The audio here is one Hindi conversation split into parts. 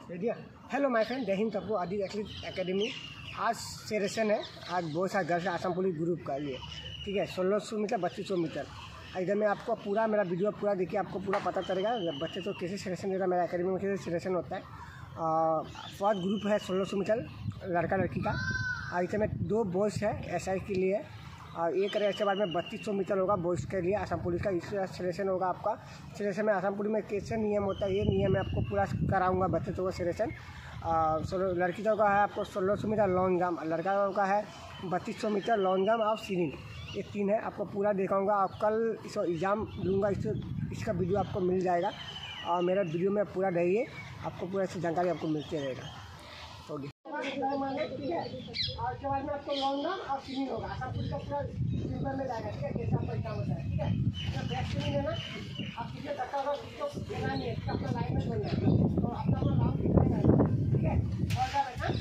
रेडी है। हेलो माय फ्रेंड, जय हिंद सबको। आदित्य एथलीट एकेडमी आज सेशन है। आज बहुत सारे गर्ल्स आसाम पुलिस ग्रुप का लिए, ठीक है। 1600 मीटर 3200 मीटर। इधर में आपको पूरा मेरा वीडियो पूरा देखिए, आपको पूरा पता चलेगा बच्चे तो कैसे सिलेक्शन देता है, मेरा एकेडमी में कैसे सिलेक्शन होता है। फर्स्ट ग्रुप है 1600 मीटर लड़का लड़की का, और इसमें 2 बॉयज़ है एसआई के लिए, और एक इसके बाद में 3200 मीटर होगा बॉयज़ के लिए आसाम पुलिस का। इससे सिलेक्शन होगा आपका। सिलेक्शन में आसाम पुलिस में कैसे नियम होता है, ये नियम मैं आपको पूरा कराऊंगा बच्चे को सिलेक्शन। लड़की का है आपको 1600 मीटर लॉन्ग जंप, लड़का का है 3200 मीटर लॉन्ग जंप और स्विमिंग, ये 3 है। आपको पूरा दिखाऊंगा और कल इसको एग्ज़ाम लूँगा, इसका वीडियो आपको मिल जाएगा। और मेरा वीडियो में पूरा रहिए, आपको पूरा इसकी जानकारी आपको मिलती रहेगा। ओके, ठीक है। और उसके बाद में आपको लॉन्ग जंप और स्विमिंग होगा। आसाम पुलिस का पूरा पेपर में जाएगा, ठीक है, कैसे आपका एग्जाम होता है, ठीक है। तो बैक स्विमिंग है ना, आप पीछे धक्का होगा, उसको देना नहीं है, इसका अपना लाइन में चलना है, तो अपना राउंड दिखाएगा, ठीक है। और क्या बैठा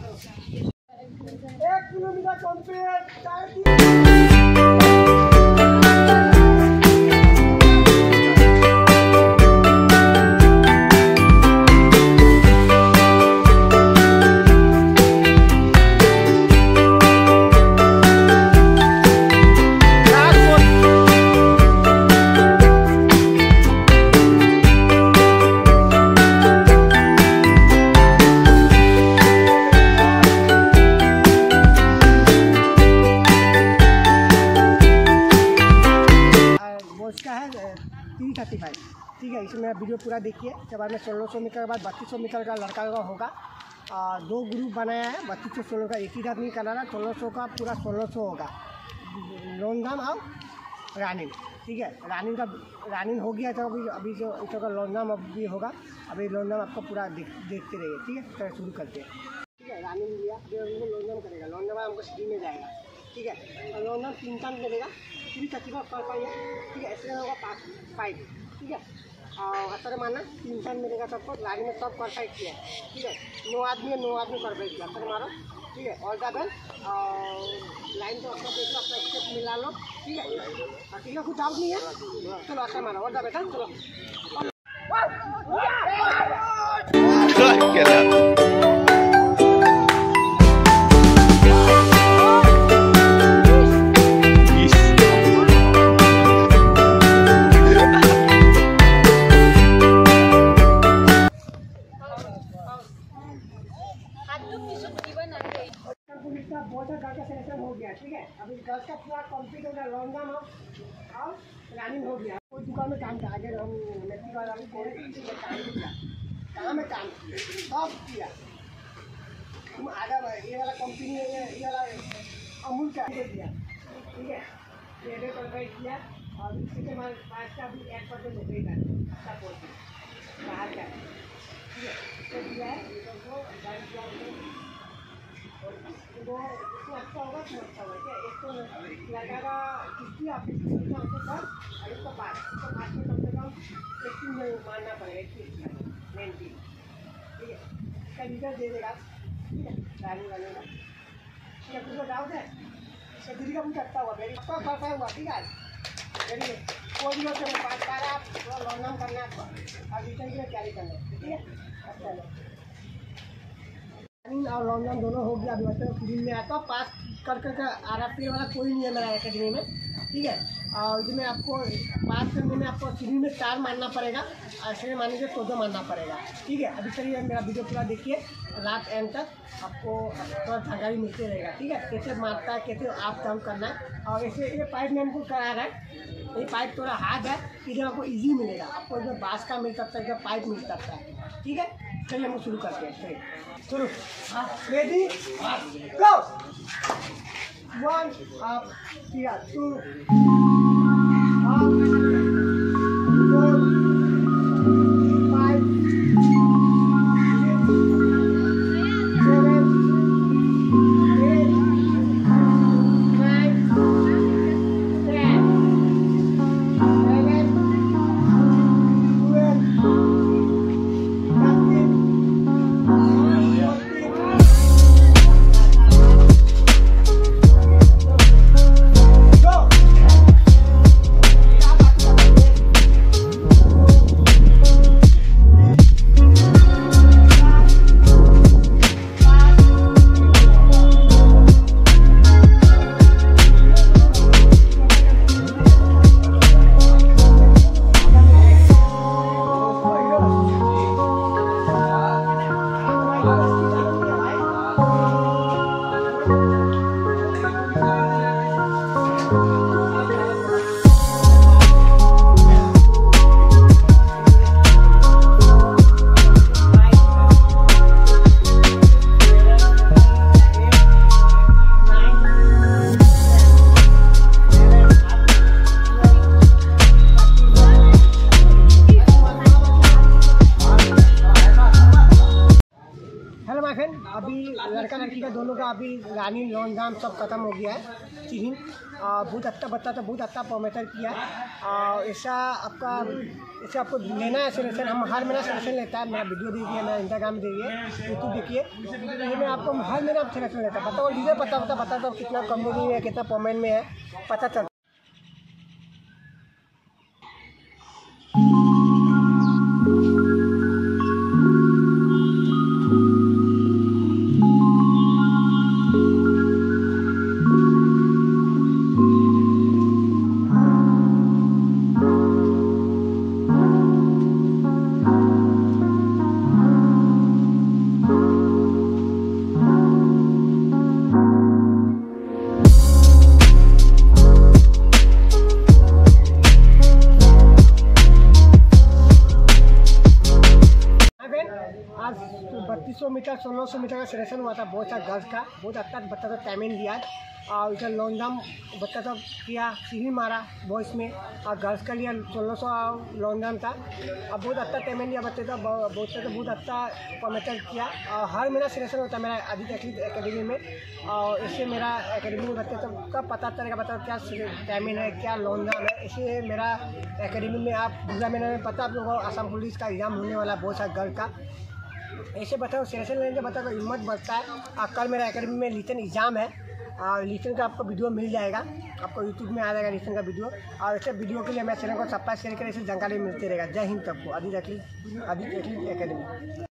1 किलोमीटर कंप्लीट। इसका है 335, ठीक है। इसमें वीडियो पूरा देखिए। उसके बाद में 1600 मीटर के बाद 3200 मीटर का लड़का का होगा। 2 ग्रुप बनाया है, 3200 16 का, एक ही आदमी कराना। 1600 का पूरा 1600 होगा लॉन्ग जंप और रनिंग, ठीक है। रनिंग हो गया तो अभी जो इसका लॉन्ग जंप अभी होगा। अभी लॉन्ग जंप आपको पूरा देखते रहिए, ठीक है। तो शुरू करते हैं, ठीक है। रनिंग लिया, लॉन्ग जंप करेगा, लॉन्ग जंप हमको सीढ़ी में जाएगा, ठीक है। और लॉन्ग जंप 3 टन करेगा, 3 पर पाइए, ठीक है। ऐसे होगा 5, ठीक है। और असर मारना 3 टन मिलेगा सबको। लाइन में सब परफेक्ट किया, ठीक है। 9 आदमी परफेक्ट किया, असर मारो, ठीक है। और ज़्यादा लाइन तो अपना देख लो, अपना स्टेप मिला लो, ठीक है। ठीक है, कुछ डाउट नहीं है, चलो असर मारो। और बेटा चलो सिलेक्शन हो गया, ठीक है। अभी गर्ल्स का पूरा कंप्लीट हो गया, लॉन्ग जंप और रनिंग हो गया। कोई दुकान में काम था, आगे हम मेट्रिक वाला काम किया, कहाँ में काम सब किया। तुम आगे ये वाला कंपनी ये वाला अमूल का दिया, ठीक है। ये परफेक्ट किया। और इसके बाद 5 का भी 1% हो गई अच्छा बोलते बाहर का, ठीक है। इसको दिया है वो अच्छा होगा, तो अच्छा होगा, क्या। इसको लड़का का 60 आप इसको कर, और इसको 5 में कम से कम 18 में मारना पड़ेगा, 21 मेन चीज, ठीक है। इसका रिजल्ट दे देगा, ठीक है। रानी वाले का, ठीक है। तुमको डाउट है, दीदी का मुझे अच्छा हुआ, मेरी सबका फर्स्ट हुआ, ठीक है। चलिए कोई भी होते 5 बार आप थोड़ा लॉन्ग जंप करना है और रिटर्न के लिए तैयारी करना है, ठीक है। अच्छा है, रनिंग और लॉन्ग जंप दोनों हो गया। अभी मतलब फिल्म में आता पास कर RFP वाला कोई नहीं है मेरा एकेडमी में, ठीक है। और इसमें आपको पास करने में आपको सीढ़ी में 4 मारना पड़ेगा, और सीढ़ी मारने के 14 मारना पड़ेगा, ठीक है। अभी चलिए मेरा वीडियो पूरा देखिए रात एंड तक, आपको थोड़ा जानकारी मिलती रहेगा, ठीक है। कैसे मारता है, कैसे आप जंप करना है। और ऐसे ये पाइप में हमको करा रहा है, ये पाइप थोड़ा हार्ड है, इसमें आपको ईजी मिलेगा। आपको इसमें बाँस का मिल सकता है, इसमें पाइप मिल सकता है, ठीक है। चलिए हम शुरू करते हैं, चलिए शुरू। Ready go. 1 up, 2 up, 4 5 6 7 8 9 10 11 12 13 14 15 16 17 18 19 20 go। लड़का लड़की का दोनों का अभी रानी लॉन्ग जंप सब खत्म हो गया है। चीन बहुत अच्छा बच्चा था, बहुत अच्छा परफॉर्मेंस किया। ऐसा आपको लेना है सिलेक्शन, हम हर महीना सिलेक्शन लेता है। मेरा वीडियो देखिए, मेरा इंस्टाग्राम देखिए, यूट्यूब देखिए, ये मैं आपको हर महीना सिलेक्शन लेता है। बताओ लीजिए, बताता हूँ कितना कंपनी में है, कितना परफॉर्मेंस में है, पता चलता। आज 3200 मीटर 1600 मीटर का सिलेक्शन हुआ था, बहुत सारा गर्ल्स का, बहुत अच्छा बच्चा था, टाइमिंग दिया। और इधर लॉन्ग जंप बच्चा सब किया, सीढ़ी मारा बॉयज़ में, और गर्ल्स का लिया 1600 लॉन्ग जंप था। और बहुत अच्छा टाइमिंग दिया बच्चे का, बहुत अच्छा परफॉर्मेंस किया। और हर मेरा सिलेक्शन होता है मेरा आदित्य एथलीट एकेडमी में। और इससे मेरा एकेडमी में बच्चे सबका पता चलेगा, बताओ क्या टाइमिंग है, क्या लॉन्ग जंप है। इसलिए मेरा एकेडमी में आप दूसरा महीने में पता आप लोगों को आसाम पुलिस का एग्ज़ाम होने वाला, बहुत सारा गर्ल का। ऐसे बताओ सिलेक्शन लेने के बताओ हिम्मत बढ़ता है। कल मेरा एकेडमी में लिटन एग्ज़ाम है, और लिटन का आपको वीडियो मिल जाएगा, आपको यूट्यूब में आ जाएगा लिटन का वीडियो। और ऐसे वीडियो के लिए मैं चैनल को सब्सक्राइब शेयर करें, ऐसे जानकारी मिलती रहेगा। जय हिंद सबको। Aditya athlete academy.